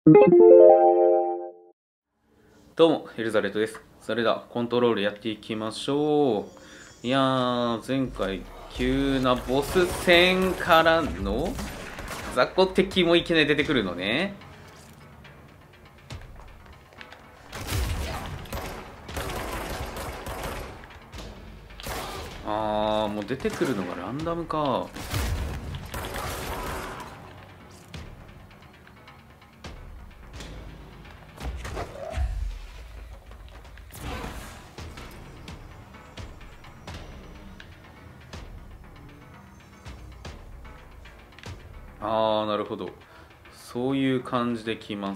どうもエルザレットです。それではコントロールやっていきましょう。いやー、前回急なボス戦からの雑魚敵もいきなり出てくるのね。もう出てくるのがランダムか。なるほど。そういう感じで来ます。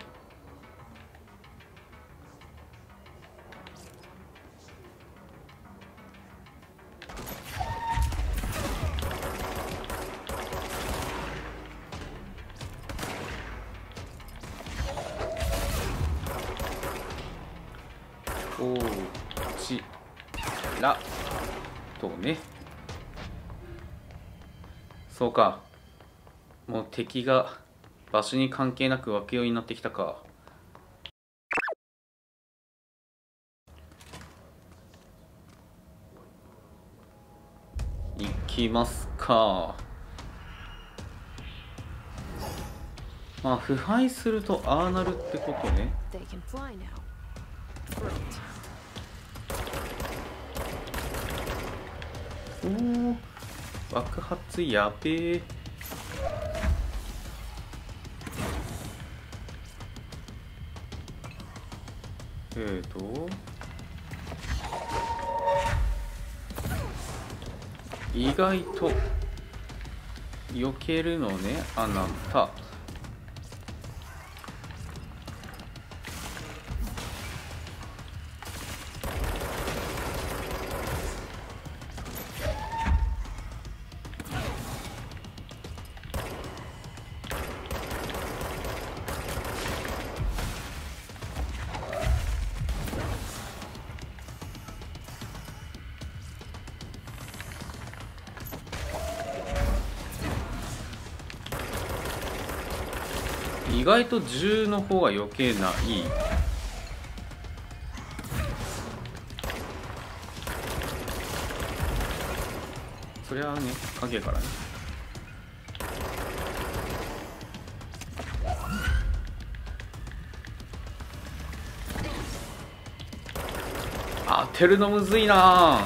こちらとね。そうか。もう敵が場所に関係なく湧くようになってきたか。行きますか。まあ腐敗するとああなるってことね。おお、爆発やべえ。意外と避けるのね、あなた。意外と銃の方が余計ない。そりゃあね、影からね。当てるのむずいな。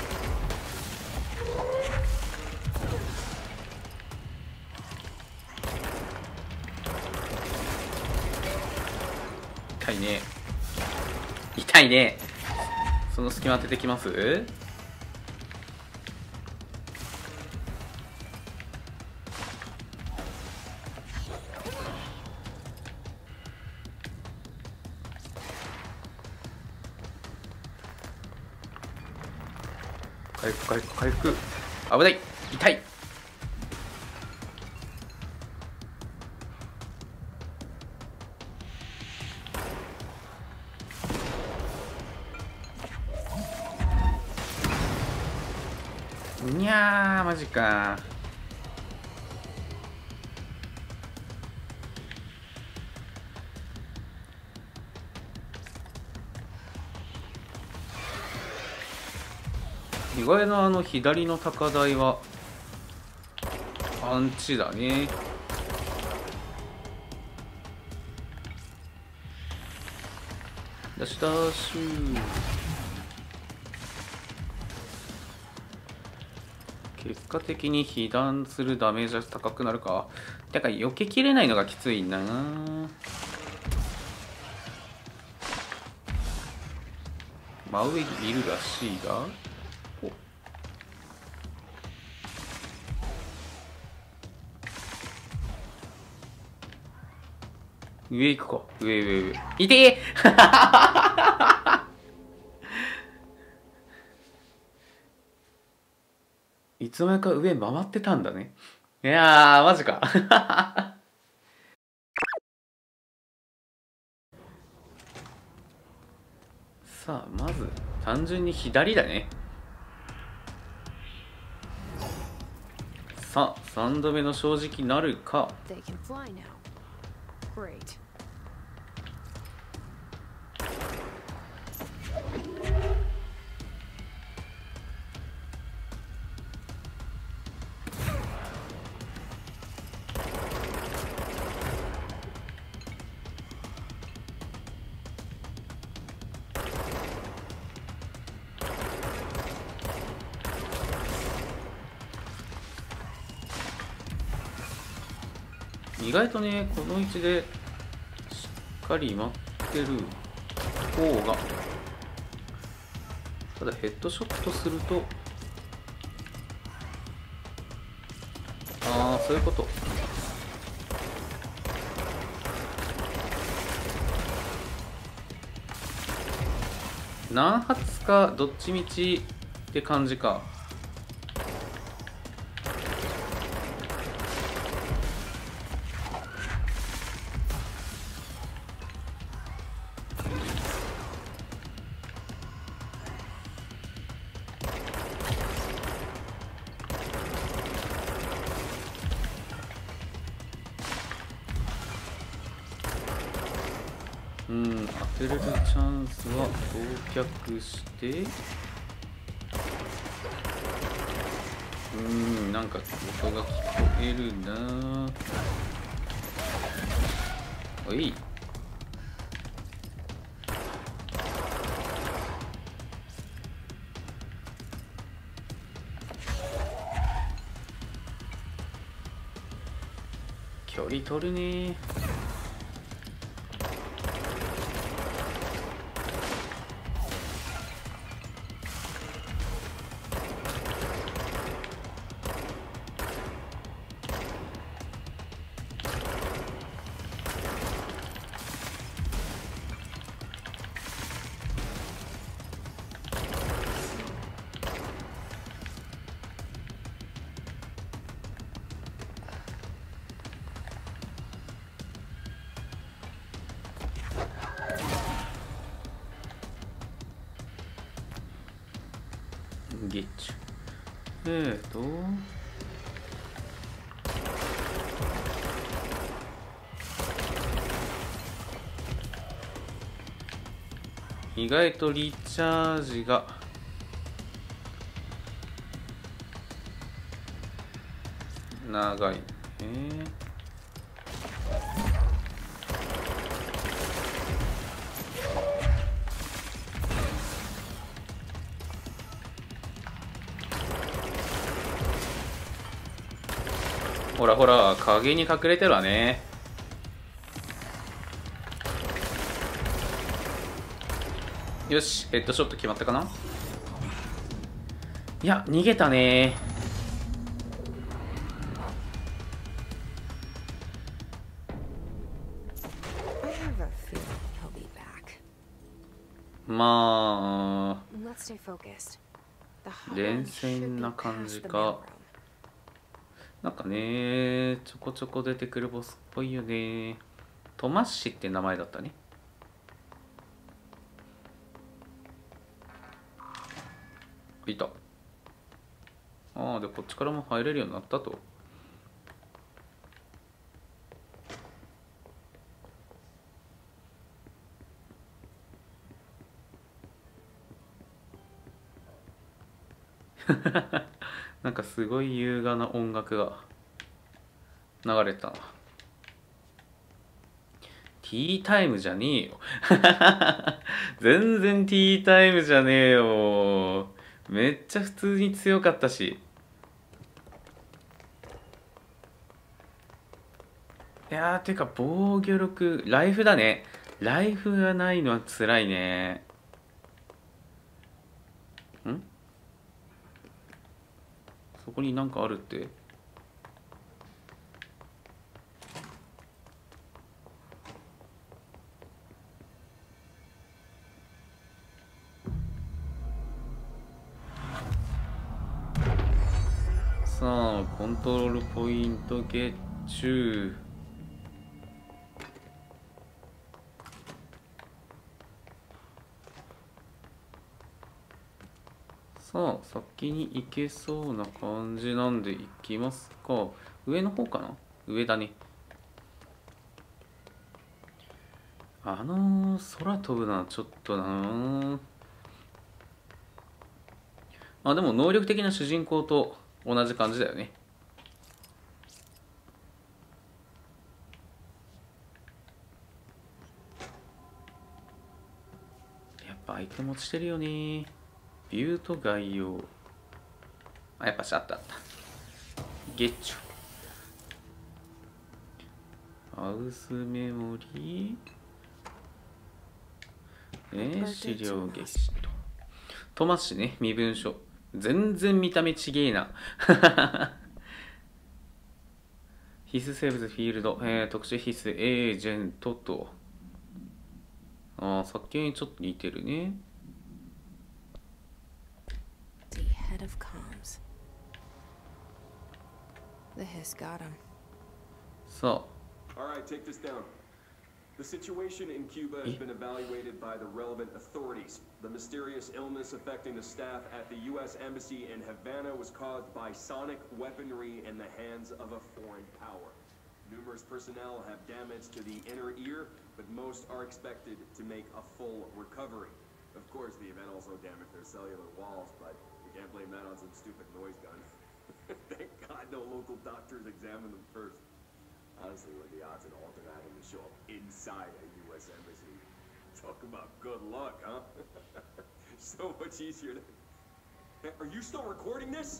痛いね。痛いね。その隙間当ててきます。回復回復回復。危ない。痛い。にゃー、マジか。意外な左の高台はアンチだね。ダッシュダッシュ。結果的に被弾するダメージは高くなるか。だから避けきれないのがきついな。真上にいるらしいが。上行くか。上。いてーいつの間にか上回ってたんだね。いやー、マジか。さあ、まず、単純に左だね。さあ、3度目の正直なるか。 Great. 意外とね、この位置でしっかり待ってる方が、ただヘッドショットすると、ああ、そういうこと。何発かどっちみちって感じか。当てれるチャンスは到脚して、なんか音が聞こえるな。おい。距離取るね。ゲッチュ。意外とリチャージが長い。ほらほら、影に隠れてるわね。よし、ヘッドショット決まったかな。いや、逃げたね。まあ連戦な感じか。なんかね、ちょこちょこ出てくるボスっぽいよね。トマッシって名前だったね。いた。ああ、でこっちからも入れるようになったと。なんかすごい優雅な音楽が流れたな。ティータイムじゃねえよ。全然ティータイムじゃねえよ。めっちゃ普通に強かったし。いやー、てか防御力、ライフだね。ライフがないのは辛いね。そこになんかあるって。さあ、コントロールポイントゲッチュー。さあ、先に行けそうな感じなんで行きますか。上の方かな。上だね。 空飛ぶのはちょっとな。まあでも能力的な主人公と同じ感じだよね。やっぱアイテム落ちてるよね。ビューと概要。あ、やっぱしあったあった。ゲッチュ。ハウスメモリー。資料ゲシと。トマシね、身分書。全然見た目ちげえな。必須生物フィールド、特殊必須エージェントと。ああ、さっきにちょっと似てるね。 The head of comms. The hiss got him. さあ。 All right, take this down. The situation in Cuba has been evaluated by the relevant authorities. The mysterious illness affecting the staff at the U.S. Embassy in Havana was caused by sonic weaponry in the hands of a foreign power. Numerous personnel have damage to the inner ear, but most are expected to make a full recovery. Of course, the event also damaged their cellular walls, but you can't blame that on some stupid noise gun. Thank God no local doctors examined them first. Honestly, what are the odds an alternate having to show up inside a U.S. embassy? Talk about good luck, huh? So much easier to... Are you still recording this?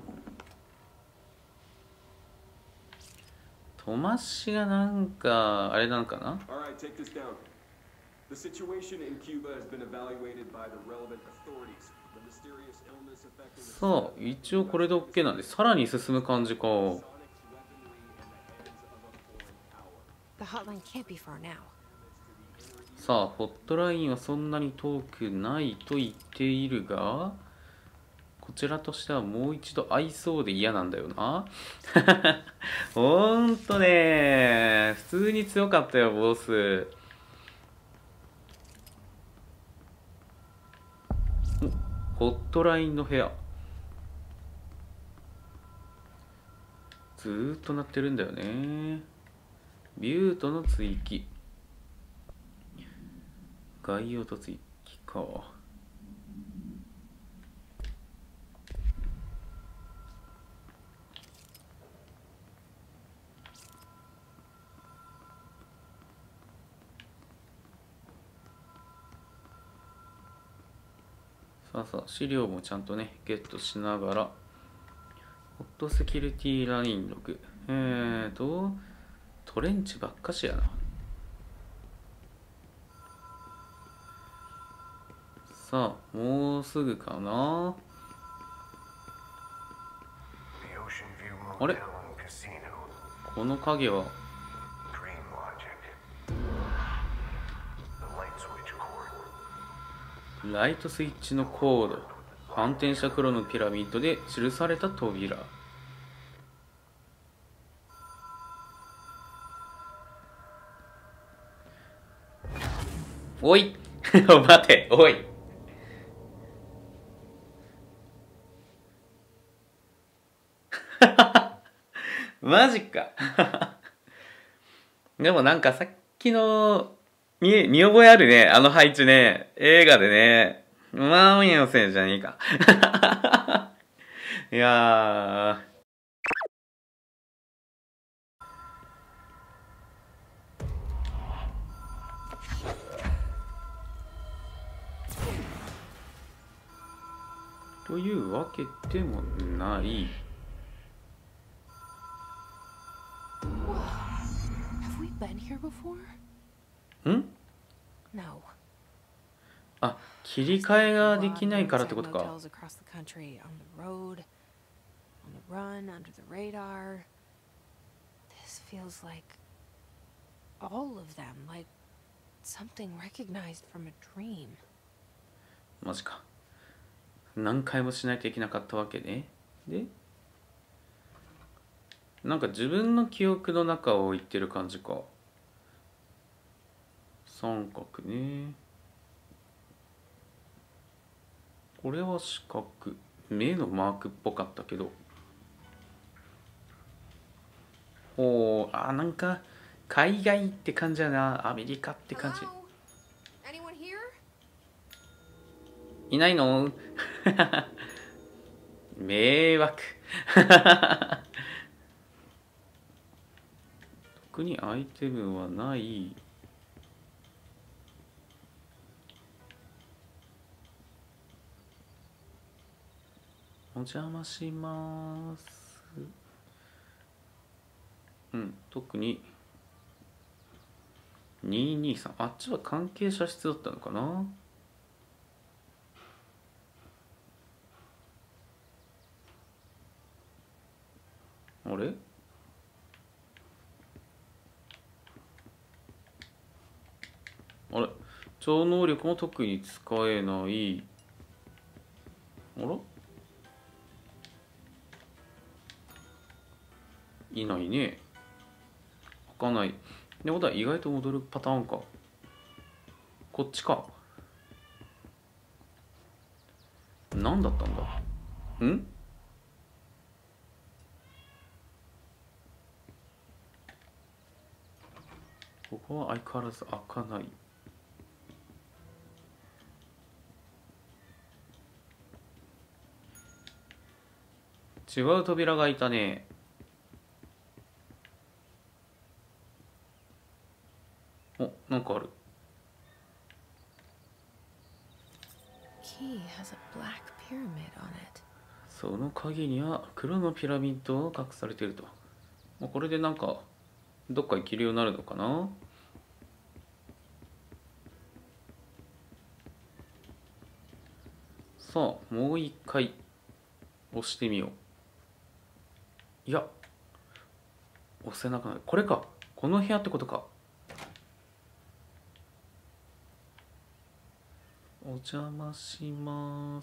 トマシがなんかあれなのかな。 All right, take this down. The situation in Cuba has been evaluated by the relevant authorities. The mysterious illness affecting the... さあ、一応これで OK なんで、さらに進む感じか。 The hotline can't be far now. さあ、ホットラインはそんなに遠くないと言っているが、こちらとしてはもう一度会いそうで嫌なんだよな。ほんとね、普通に強かったよ、ボス。ホットラインの部屋。ずーっと鳴ってるんだよね。ビュートの追記。概要と追記か。さあさあ、資料もちゃんとね、ゲットしながら。ホットセキュリティラインログ。トレンチばっかしやな。さあ、もうすぐかな。あれ？この影はライトスイッチのコード。反転した黒のピラミッドで記された扉。おい待て、おいマジかでもなんかさっきの見覚えあるね、あの配置ね。映画でね。マーミンのせいじゃねえかいやー。というわけでもない。 Have we been here before? ん？ No. あ、切り替えができないからってことか。 Hotels across the country, on the road, on the run, under the radar. This feels like all of them, like something recognized from a dream. マジか。何回もしないといけなかったわけね。で、なんか自分の記憶の中を言ってる感じか。三角ね。これは四角。目のマークっぽかったけど。おー、なんか海外って感じやな。アメリカって感じ。 いないの迷惑特にアイテムはない。お邪魔します。特に223、あっちは関係者室だったのかな。あれ、超能力も特に使えない。あら、いないね。開かない。ってことは意外と戻るパターンか。こっちか。何だったんだ。ここは相変わらず開かない。違う扉が開いたね。お、なんかある。その鍵には黒のピラミッドが隠されていると。これでなんかどっか行けるようになるのかな。さあ、もう一回押してみよう。いや、押せなくない。これか。この部屋ってことか。お邪魔します。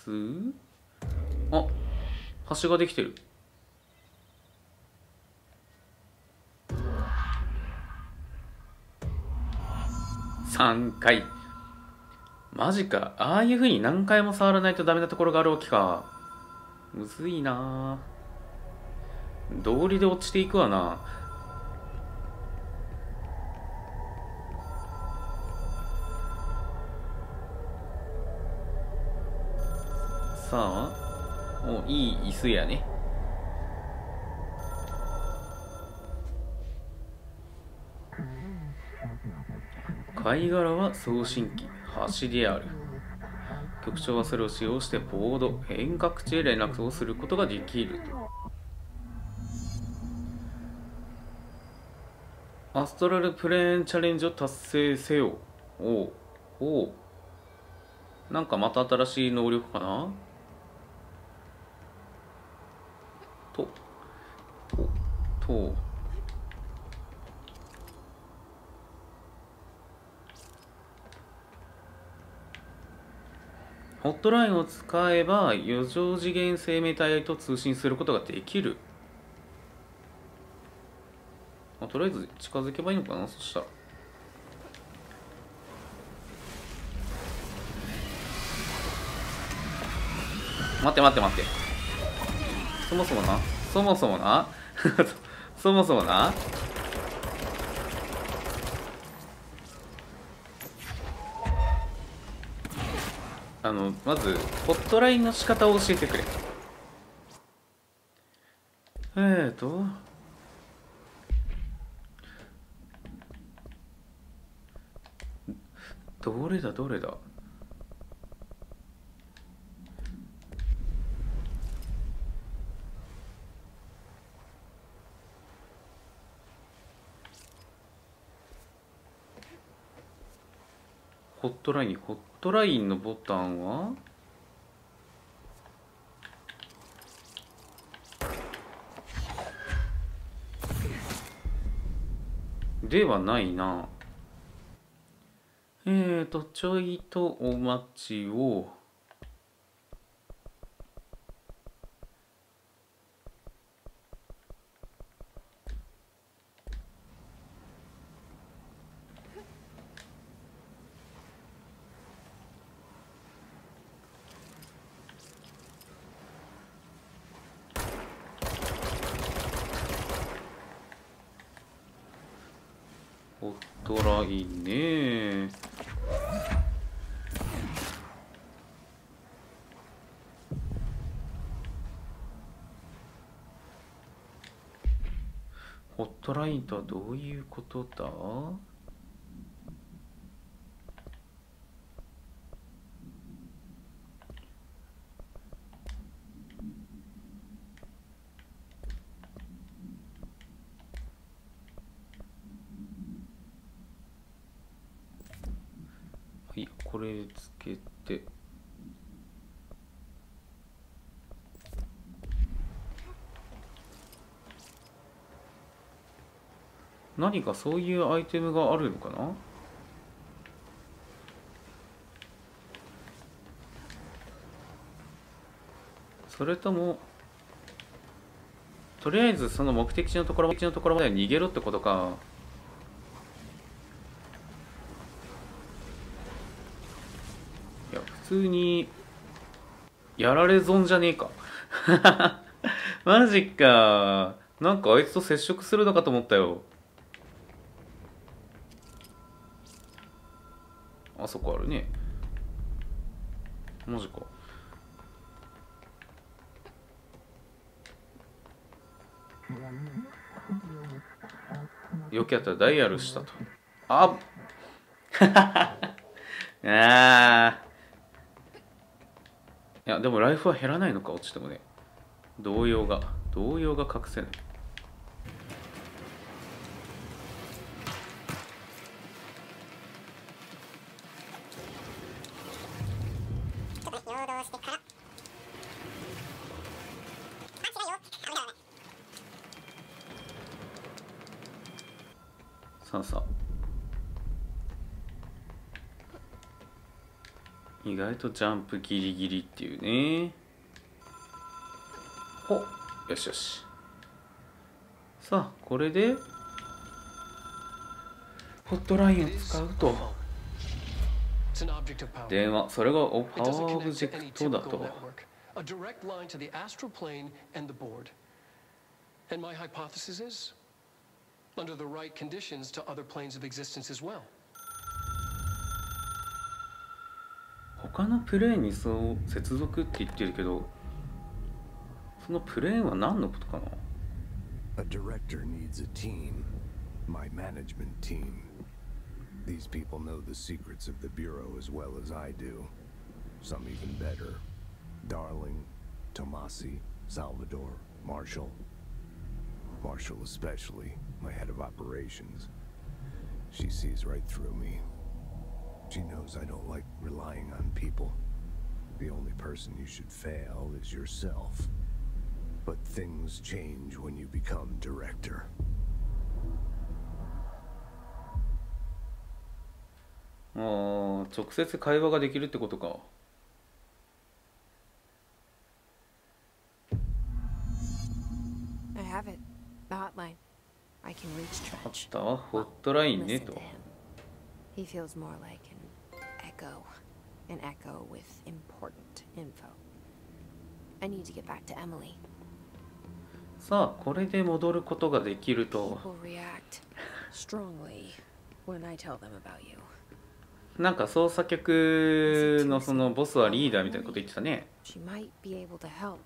あ、橋ができてる。3回。マジか。ああいう風に何回も触らないとダメなところがあるわけか。むずいな。道理で落ちていくわな。さあ、いい椅子やね。貝殻は送信機、橋である。局長はそれを使用してボード、遠隔地へ連絡をすることができる。アストラルプレーンチャレンジを達成せよ。なんかまた新しい能力かな。ホットラインを使えば余剰次元生命体と通信することができる。とりあえず近づけばいいのかな。そしたら待ってそもそもなそもそもなまずホットラインの仕方を教えてくれ。どれだ。ホットラインのボタンはではないな。ちょいとお待ちを。ホットラインね。 トラインとはどういうことだ？はい、これつけて。何かそういうアイテムがあるのかな？それともとりあえずその目的地のところまで逃げろってことか。いや普通にやられ損じゃねえか。マジか。なんかあいつと接触するのかと思ったよ。あそこあるね。マジか。よくやったらダイヤルしたと。ああいやでもライフは減らないのか、落ちてもね。動揺が隠せない。さあさあ、意外とジャンプギリギリっていうね。ほっ、よしよし。さあこれでホットラインを使うと。電話、それがパワーオブジェクトだと。 A direct line to the astral plane and the board. And my hypothesis is, under the right conditions, to other planes of existence as well. 他のプレーンにそう接続って言ってるけど、そのプレーンは何のことかな？ A director needs a team. My management team. These people know the secrets of the Bureau as well as I do. Some even better. Darling, Tomasi, Salvador, Marshall. Marshall especially, my head of operations. She sees right through me. She knows I don't like relying on people. The only person you should fail is yourself. But things change when you become director. ああ、直接会話ができるってことか。 I have it. The hotline. I can reach あっ Trench. たわ、ホットラインね Listen と。 to him. He feels more like an echo. An echo with important info. I need to get back to Emily. さあこれで戻ることができると。 People react strongly when I tell them about you. なんか捜査局のそのボスはリーダーみたいなこと言ってたね。 She might be able to help.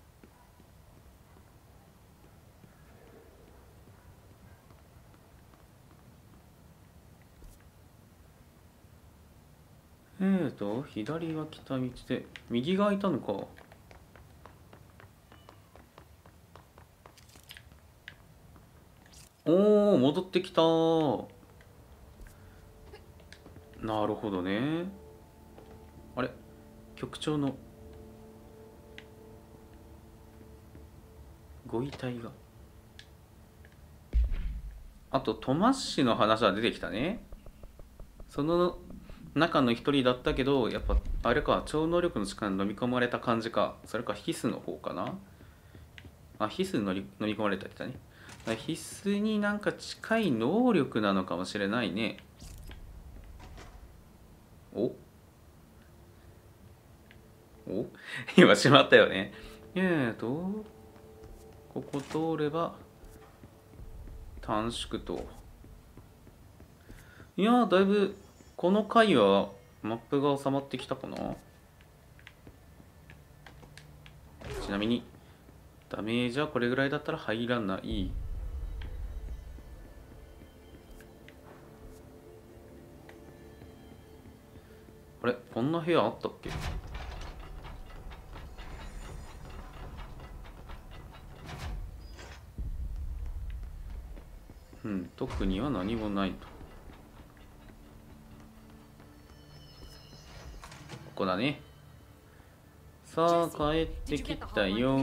左が来た道で右が開いたのか。おお、戻ってきた。なるほどね。あれ、局長のご遺体が。あとトマッシの話は出てきたね。その中の一人だったけど、やっぱあれか、超能力の力に飲み込まれた感じか。それかヒスの方かな。あ、ヒスに飲み込まれたって言ったね。ヒスになんか近い能力なのかもしれないね。お今しまったよね。ここ通れば短縮と。いやー、だいぶこの回はマップが収まってきたかな。ちなみにダメージはこれぐらいだったら入らない。 あれ、こんな部屋あったっけ？うん、特には何もないと。ここだね。さあ、帰ってきたよ。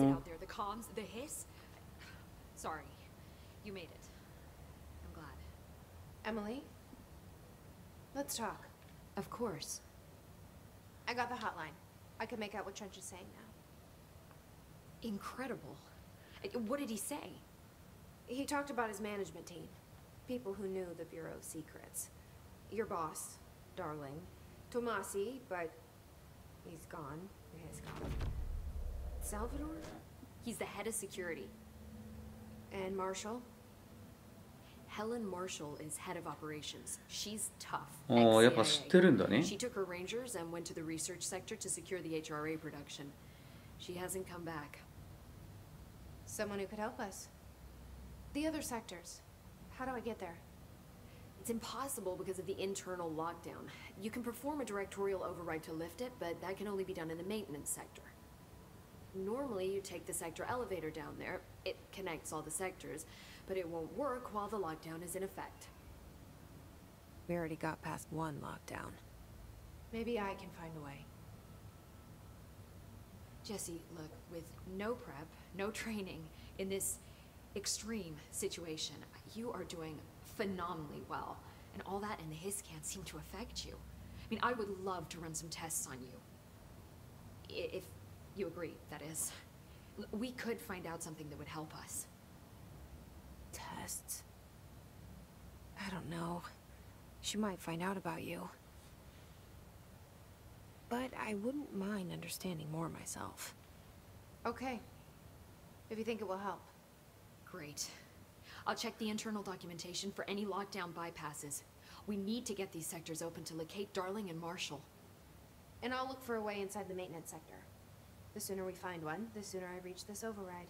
Sorry, you made it. I'm glad. Emily? Let's talk. Of course. I got the hotline. I can make out what Trench is saying now. Incredible. What did he say? He talked about his management team. People who knew the Bureau's secrets. Your boss, Darling. Tomasi, but he's gone. He is gone. Salvador? He's the head of security. And Marshall? Helen Marshall is head of operations. She's tough. ああ、やっぱ知ってるんだね。 She took her rangers and went to the research sector to secure the HRA production. She hasn't come back. Someone who could help us. The other sectors. How do I get there? It's impossible because of the internal lockdown. You can perform a directorial override to lift it, but that can only be done in the maintenance sector. Normally, you take the sector elevator down there. It connects all the sectors, but it won't work while the lockdown is in effect. We already got past one lockdown. Maybe I can find a way. Jesse, look, with no prep, no training, in this extreme situation, you are doing phenomenally well. And all that and the hiss can't seem to affect you. I mean, I would love to run some tests on you. If you agree, that is. We could find out something that would help us. Tests? I don't know. She might find out about you. But I wouldn't mind understanding more myself. Okay. If you think it will help. Great. I'll check the internal documentation for any lockdown bypasses. We need to get these sectors open to locate Darling and Marshall. And I'll look for a way inside the maintenance sector. The sooner we find one, the sooner I reach this override.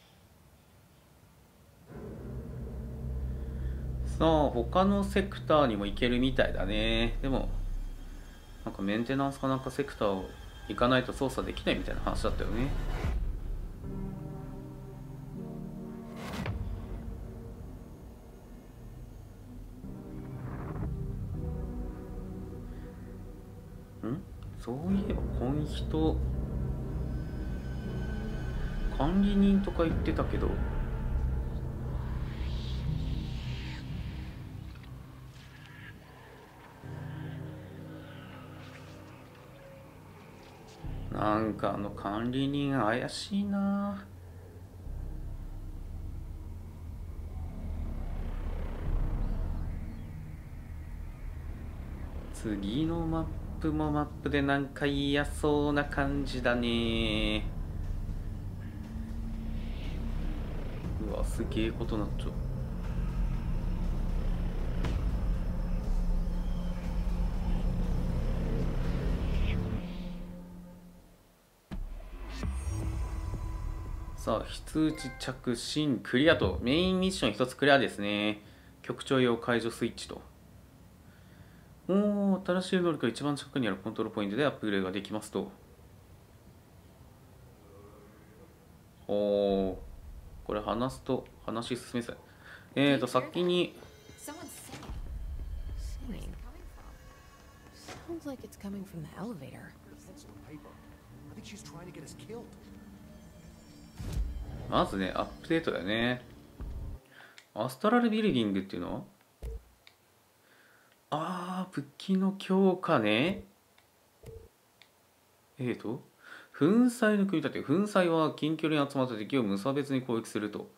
さあ、他のセクターにも行けるみたいだね。でも、なんかメンテナンスかなんかセクターを行かないと操作できないみたいな話だったよね。そういえばこの人管理人とか言ってたけど、なんか管理人怪しいな。次のマップもマップでなんか嫌そうな感じだね。うわ、すげえことなっちゃう。さあ、非通知着信クリアと、メインミッション一つクリアですね。局長用解除スイッチと。おー、新しい能力が一番近くにあるコントロールポイントでアップグレードができますと。おー、これ話すと話進めさい。先に Someone's singing. Sounds like it's coming from the elevator. I think she's trying to get us killed. まずね、アップデートだよね。アストラルビルディングっていうのは武器の強化ね。粉砕の組み立て。粉砕は近距離に集まった敵を無差別に攻撃すると。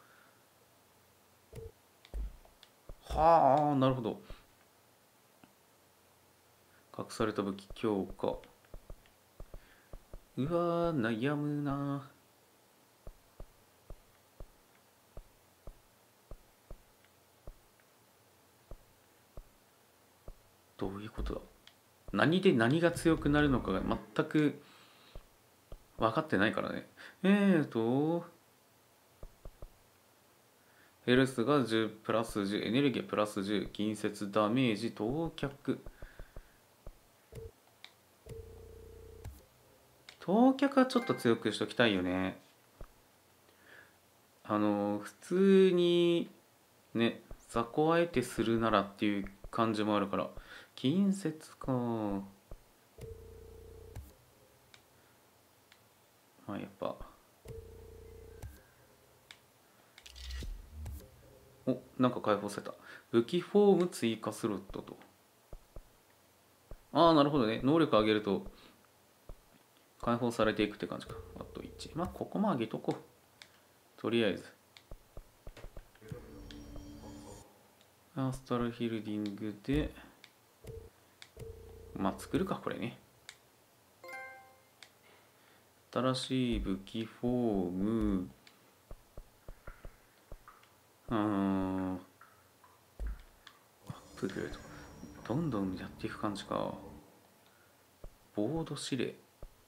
はあ、なるほど。隠された武器強化。うわー、悩むな。どういうことだ。何で何が強くなるのかが全く分かってないからね。ヘルスが10プラス10、エネルギープラス10、近接ダメージ、投却。 当脚はちょっと強くしときたいよね。普通にね雑魚相手するならっていう感じもあるから。近接か。まあやっぱなんか解放された。武器フォーム追加スロットと。ああなるほどね。能力上げると解放されていくって感じか。あと1。まあここも上げとこう。とりあえずアースタルヒルディングでまあ作るかこれね。新しい武器フォームアップグレードどんどんやっていく感じか。ボード指令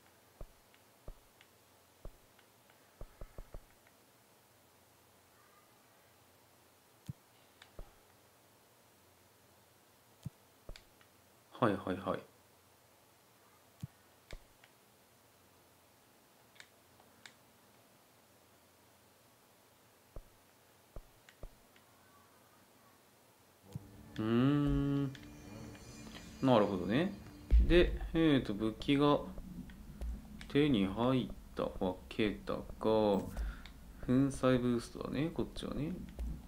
はいはいはい。なるほどね。で、武器が手に入ったわけだが、粉砕ブーストだね、こっちはね。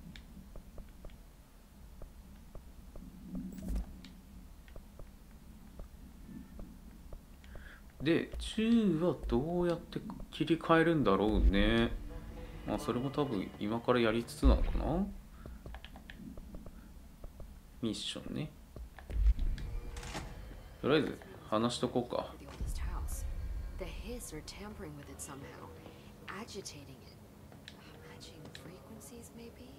で、銃はどうやって切り替えるんだろうね。まあ、それも多分今からやりつつなのかな。ミッションね。とりあえず話しとこうか。 The hiss are tampering with it somehow, agitating it, matching frequencies maybe.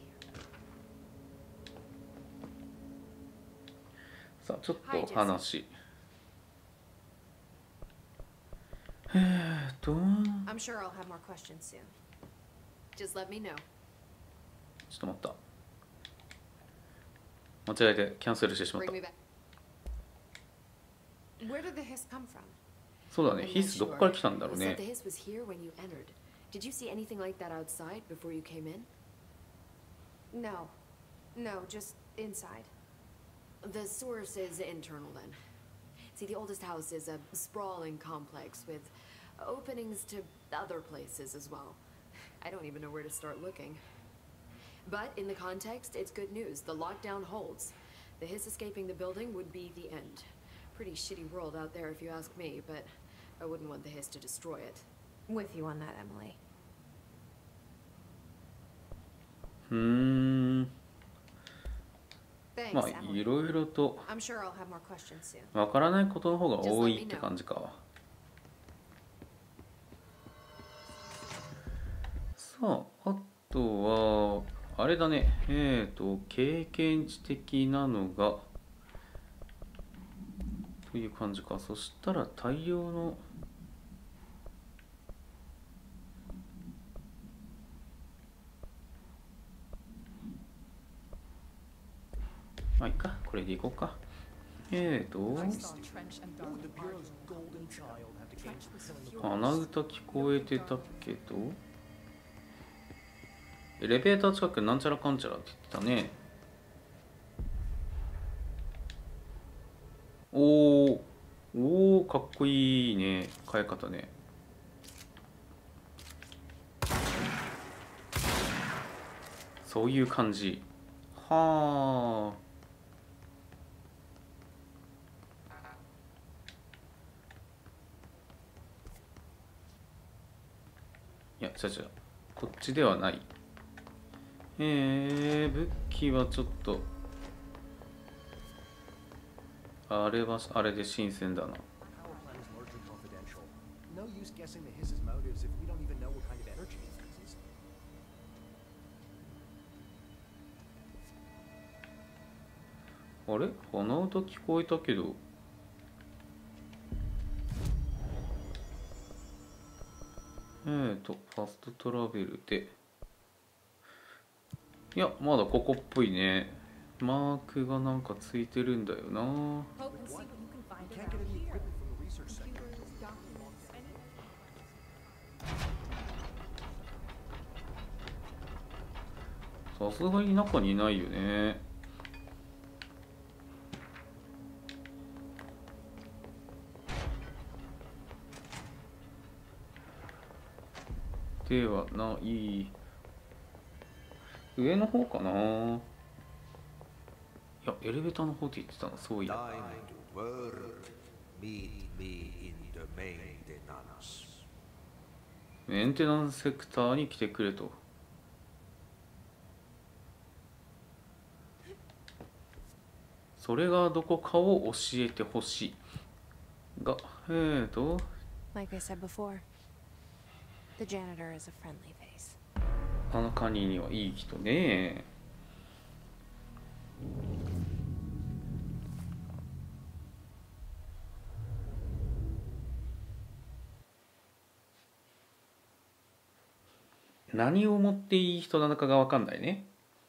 さあちょっと話。 I'm sure I'll have more questions soon. Just let me know. ちょっと待った。間違えてキャンセルしてしまった。 Bring me back. Where did the hiss come from? そうだね、ヒスどこから来たんだろう You said ね。 the hiss was here when you entered. Did you see anything like that outside before you came in? No. No, just inside. The source is internal then. See, the oldest house is a sprawling complex with openings to other places as well. I don't even know where to start looking. But in the context, it's good news. The lockdown holds. The hiss escaping the building would be the end. Pretty shitty world out there if you ask me, but I wouldn't want the hiss to destroy it. With you on that, Emily. ま Thanks, あ Emily. いろいろと I'm sure I'll have more questions soon. わからないことの方が多いって感じか。さああとはあれだね。経験値的なのがという感じか。そしたら大量のまあいいか、これでいこうか。鼻歌聞こえてたけど、エレベーター近くなんちゃらかんちゃらって言ってたね。おーかっこいいね、変え方ね。そういう感じ。はあ。いや、違う違う。こっちではない。武器はちょっとあれはあれで新鮮だな。あれ鼻歌聞こえたけど。ファストトラベルで。いや、まだここっぽいね。マークがなんかついてるんだよな。 さすがに中にいないよね。ではない。上の方かな。いや、エレベーターの方って言ってたの、そういや。 Time to work. Meet me in the maintenance. メンテナンスセクターに来てくれと。それがどこかを教えてほしいが、 Like I said before, the janitor is a friendly face. あの管理人はいい人ね。何をもっていい人なのかが分かんないね。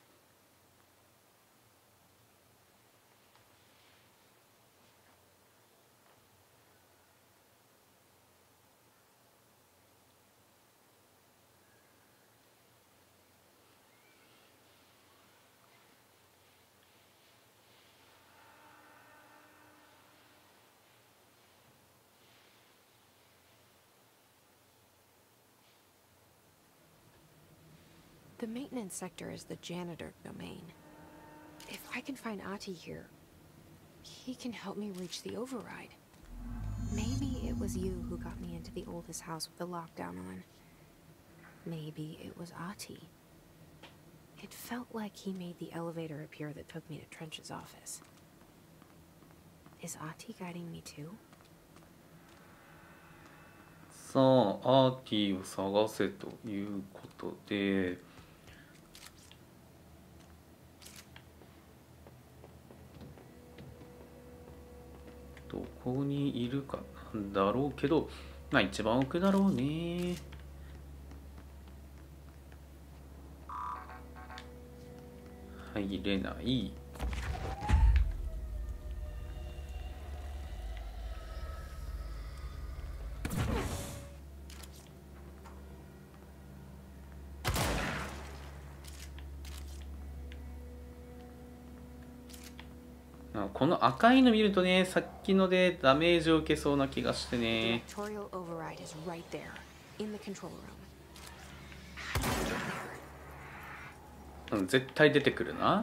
The maintenance sector is the janitor domain. If I can find Ahti here, he can help me reach the override. Maybe it was you who got me into the oldest house with the lockdown on. Maybe it was Ahti. It felt like he made the elevator appear that took me to Trench's office. Is Ahti guiding me too? さあ、アーティを探せということで、どこにいるかなんだろうけど、まあ一番奥だろうね。入れない。この赤いの見るとね、さっきのでダメージを受けそうな気がしてね。絶対出てくるな。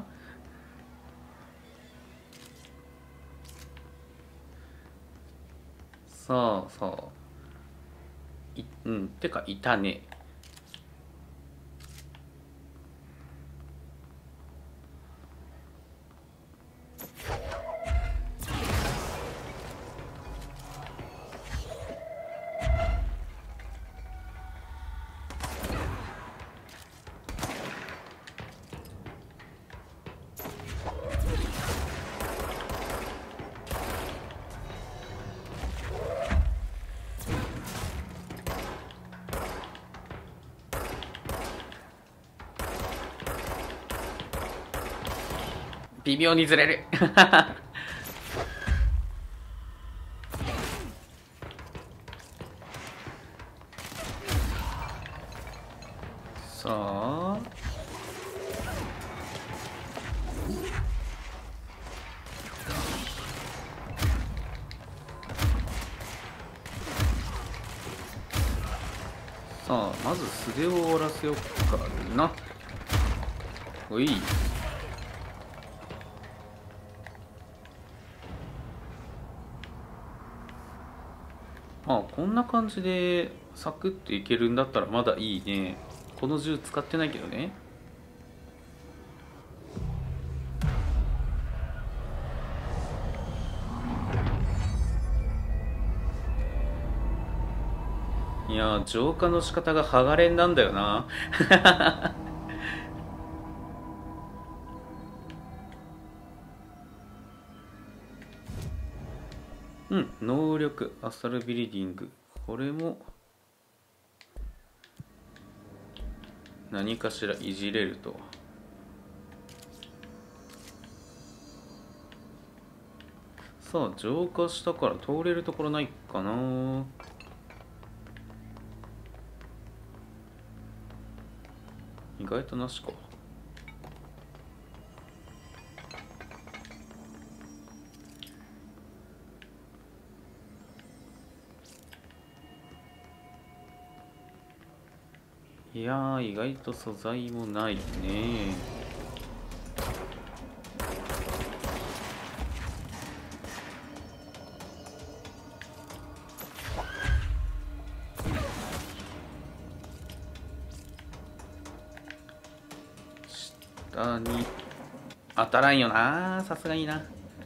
さあさあ、てかいたね。微妙にずれるさあまず素手を終わらせようかな。おい。こんな感じでサクッといけるんだったらまだいいね。この銃使ってないけどね。いやー、浄化の仕方が剥がれんなんだよな能力アストラルビルディング、これも何かしらいじれると。さあ浄化したから通れるところないかな。意外となしか。 いやー、意外と素材もないね。下に当たらんよな、さすがにな。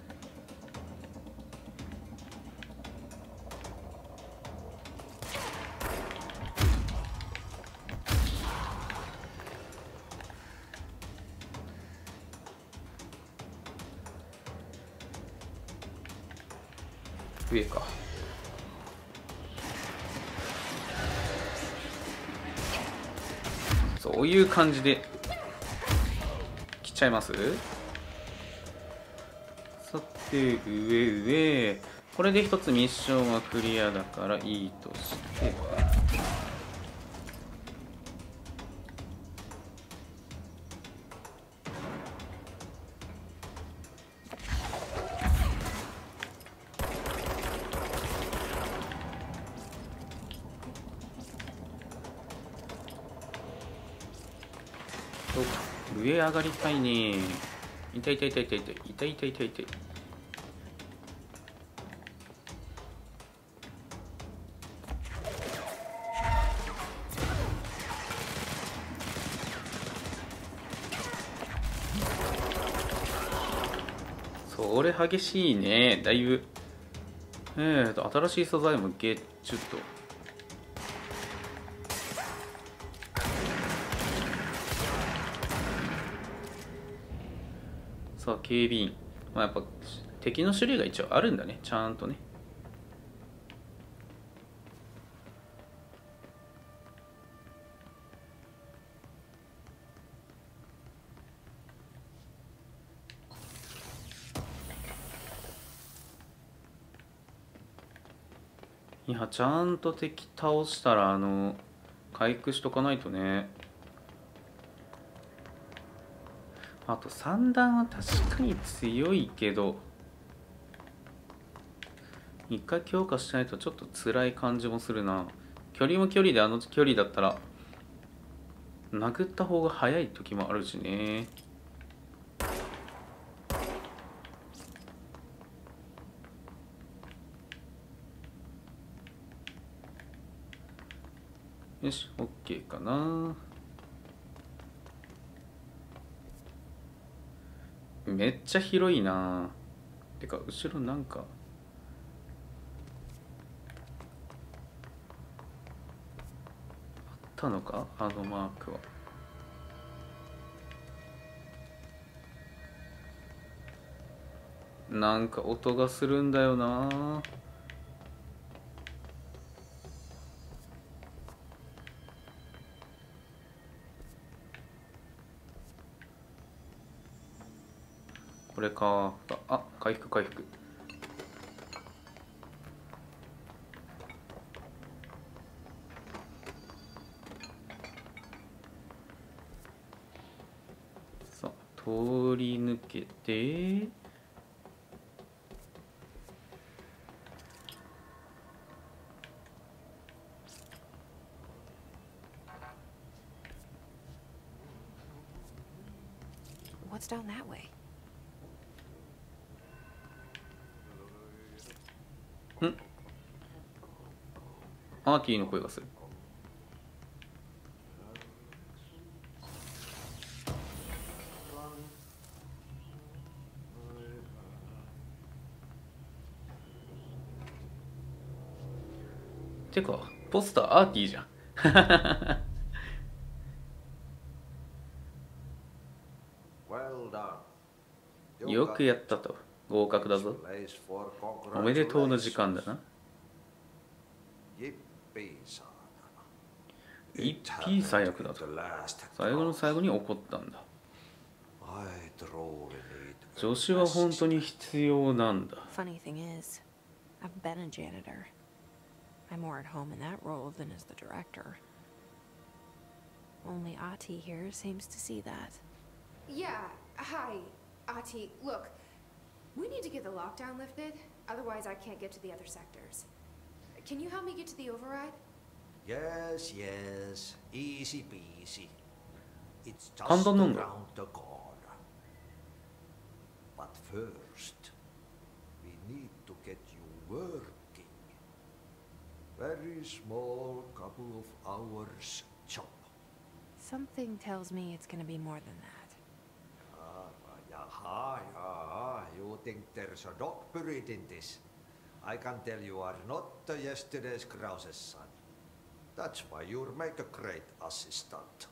上か。そういう感じで切っちゃいます。さて上これで一つミッションはクリアだからいいとして、上上がりたいね。痛い痛い痛い痛い痛い痛い痛い痛い痛い。それ激しいね、だいぶ。新しい素材もゲッチュッと。さあ、警備員。まあ、やっぱ敵の種類が一応あるんだね、ちゃんとね。いや、ちゃんと敵倒したら回復しとかないとね。あと三段は確かに強いけど、一回強化しないとちょっと辛い感じもするな。距離も距離で距離だったら殴った方が早い時もあるしね。よし、OK かな。めっちゃ広いな。てか後ろなんかあったのか、マークは。なんか音がするんだよな。これか。あ、回復回復。さあ、通り抜けて、 What's down that way? アーティの声がする。てかポスターアーティじゃん。よくやったと。合格だぞ。おめでとうの時間だな。一匹最悪だと。最後の最後に怒ったんだ。助手は本当に必要なんだ。 Funny thing is, I've been a janitor. I'm more at home in that role than as the director. Only Ati here seems to see that. Yeah, hi, Ati. Look, we need to get the lockdown lifted. Otherwise, I can't get to the other sectors. Can you help me get to the override? Yes, yes. Easy peasy. It's just 簡単なんだ。 around the corner. But first, we need to get you working. Very small, couple of hours job. Something tells me it's gonna be more than that. Yaha. You think there's a dog buried in this? I can tell you are not yesterday's Krause's son. That's why you'll make a great assistant.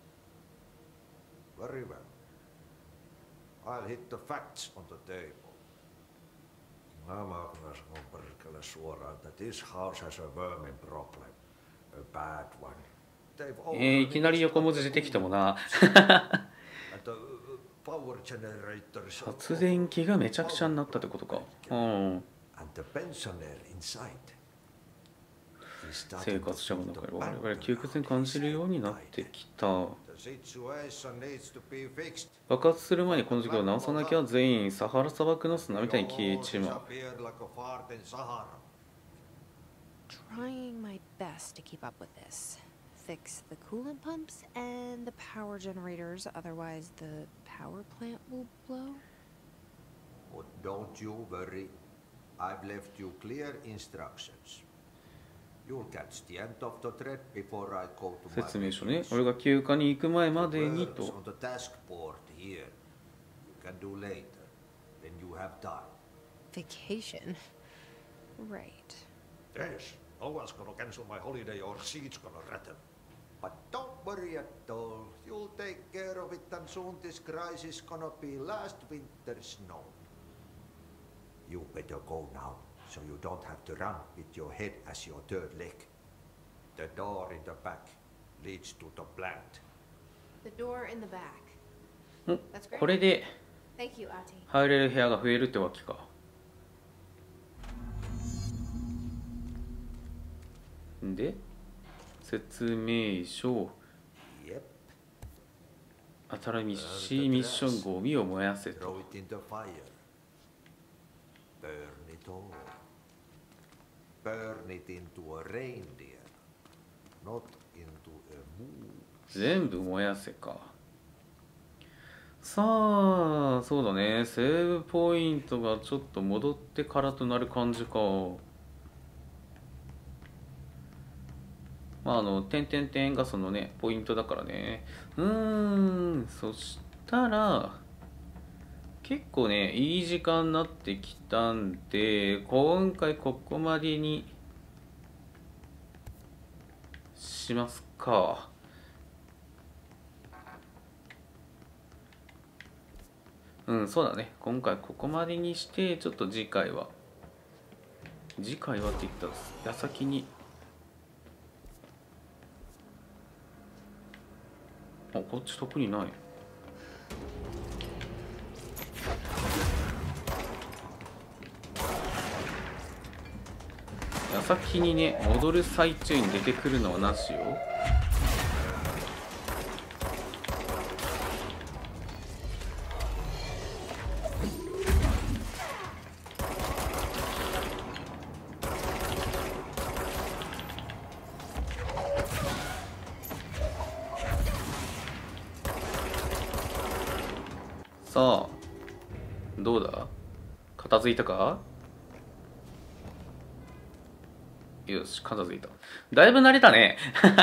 Very well. I'll hit the facts on the table. I'm on perkele suoraan that this house has a vermin problem. A bad one. They've いきなり横文字出てきてもな。 the power generators. 発電機がめちゃくちゃになったってことか。うん。 And the pensioner inside. 生活者の中で我々窮屈に感じるようになってきた。 The situation needs to be fixed. 爆発する前にこの事業を直さなきゃ全員サハラ砂漠の砂みたいに消えちまう。 Disappeared like a fart in Sahara. Trying my best to keep up with this. Fix the coolant pumps and the power generators, otherwise the power plant will blow. But don't you worry. I've left you clear instructions. You'll catch the end of the thread before I go to my 説明書ね。俺が休暇に行く前までに words と。 on the task board here. You can do later when you have time. Vacation? Right. Yes, no one's gonna cancel my holiday or seat's gonna rattle. But don't worry at all. You'll take care of it and soon this crisis gonna be last winter's snow. You better go now, so you don't have to run with your head as your third leg. The door in the back leads to the plant. The door in the back. ん That's great. これで Thank you, Ati. 入れる部屋が増えるってわけか。で、説明書。 Yep. 新しいミッションゴミを燃やせと。 Throw it in the fire. Burn it all. Burn it into a reindeer, not into a moose. 全部燃やせか。さあ、そうだね。セーブポイントがちょっと戻ってからとなる感じか。まあ、点々点がそのね、ポイントだからね。そしたら、結構ね、いい時間になってきたんで、今回ここまでにしますか。そうだね。今回ここまでにして、ちょっと次回はって言ったら矢先に。あ、こっち特にない。矢先にね、戻る最中に出てくるのはなしよ。さあ、どうだ？片付いたか？よし、片付いた。だいぶ慣れたね。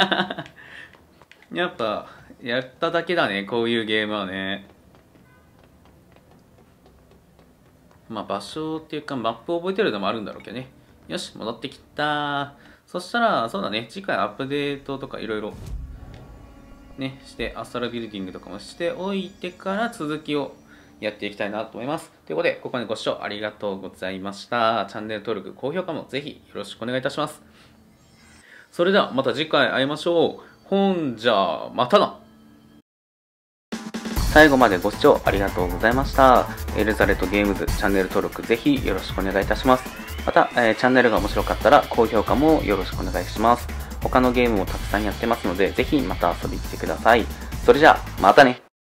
やっぱ、やっただけだね、こういうゲームはね。まあ、場所っていうか、マップを覚えてるのもあるんだろうけどね。よし、戻ってきた。そしたら、そうだね、次回アップデートとかいろいろね、して、アストラビルディングとかもしておいてから続きをやっていきたいなと思います。ということで、ここまでご視聴ありがとうございました。チャンネル登録、高評価もぜひよろしくお願いいたします。それではまた次回会いましょう。ほんじゃ、またな。最後までご視聴ありがとうございました。エルザレットゲームズチャンネル登録ぜひよろしくお願いいたします。また、チャンネルが面白かったら高評価もよろしくお願いします。他のゲームもたくさんやってますので、ぜひまた遊びに来てください。それじゃあ、またね。